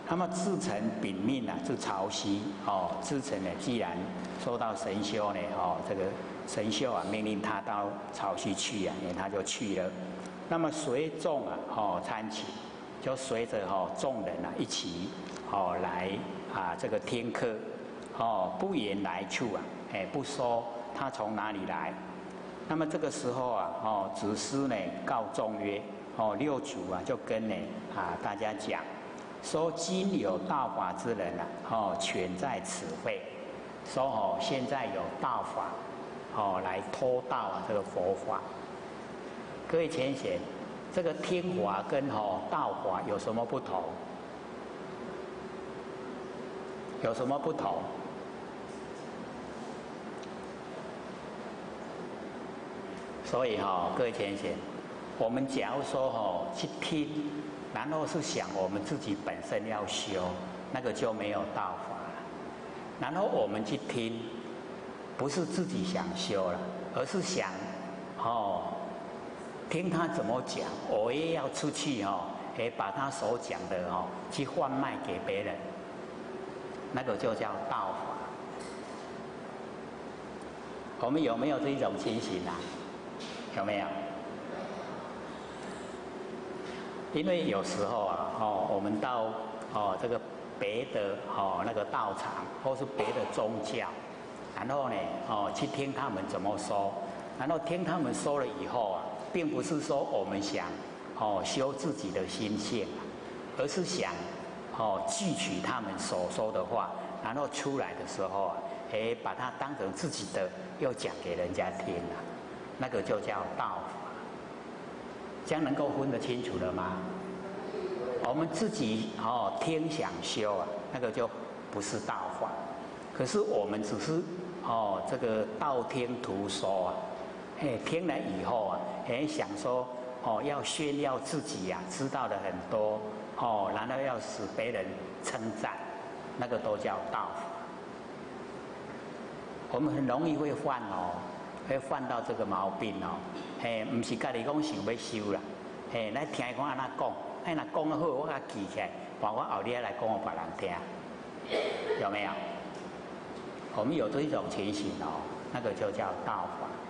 那么至诚禀命啊，就曹溪哦，至诚呢，既然受到神修呢，哦，这个神秀啊，命令他到曹溪去啊，他就去了。那么随众啊，哦，参请，就随着众人啊一起来这个听课，不言来处啊，不说他从哪里来。那么这个时候啊，子思呢告众曰，六祖啊就跟大家讲，说今有道法之人啊，全在此会。说现在有道法，来托道啊这个佛法。各位浅显，这个听法跟道法有什么不同？有什么不同？所以各位浅显，我们假如说去听，然后是想我们自己本身要修，那个就没有道法了。然后我们去听，不是自己想修了，而是想听他怎么讲，我也要出去把他所讲的去贩卖给别人，那个就叫道法。我们有没有这一种情形啊？有没有？因为有时候我们到这个别的那个道场，或是别的宗教，然后呢去听他们怎么说，然后听他们说了以后啊，并不是说我们想修自己的心性，而是想汲取他们所说的话，然后出来的时候把它当成自己的，又讲给人家听了，那个就叫道法。这样能够分得清楚了吗？我们自己听想修啊，那个就不是道法。可是我们只是这个道听途说啊，听了以后啊，想说要炫耀自己啊，知道的很多然后要使别人称赞，那个都叫道法。我们很容易会犯会犯到这个毛病不是家己讲想要修啦，来听讲安那讲，若讲得好，我甲记起来，把我后日来讲给别人听，有没有？我们有这一种情形那个就叫道法。